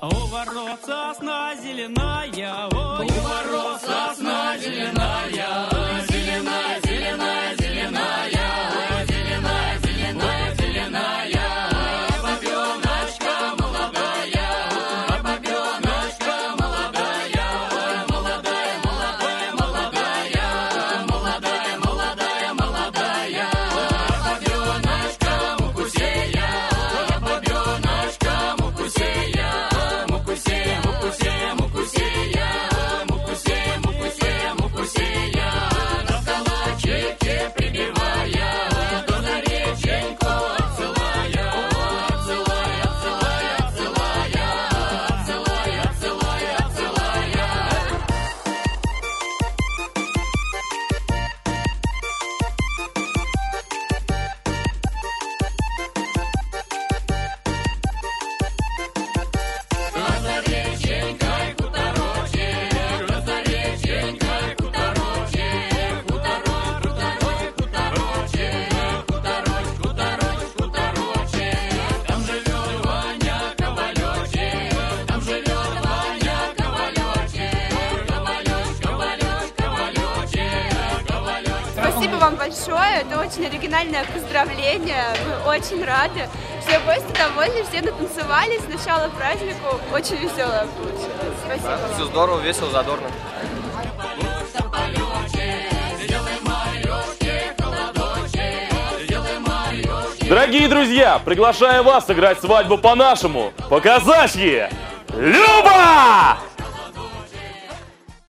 У ворот сосна зеленая, ой, у ворот сосна зеленая, зеленая, зеленая, зеленая, зеленая, зеленая, зеленая, бабеночка молодая, бабеночка молодая, молодая, молодая, молодая, молодая, молодая, молодая, бабеночка мукусея, бабеночка мукусея. Мукусея, мукусея, мукусея, мукусея, мукусея, мукусея, на калачике прибивая, до нареченьку отсылая, отсылая, отсылая, отсылая, отсылая, отсылая, отсылая. Разореченькой хуторочек, разореченькой хуторочек, хуторочек, хуторочек, хуторочек, хуторочек, хуторочек, хуторочек. Там живет Ваня Ковалечек, там живет Ваня Ковалечек, Ковалечек, Ковалечек, Ковалечек, Ковалечек. Спасибо вам большое, это очень оригинальное поздравление, мы очень рады. Все гости довольны, все натанцевались, с начала празднику очень веселое получилось. Спасибо. Все здорово, весело, задорно. Дорогие друзья, приглашаю вас сыграть свадьбу по-нашему, по-казачьи. Люба!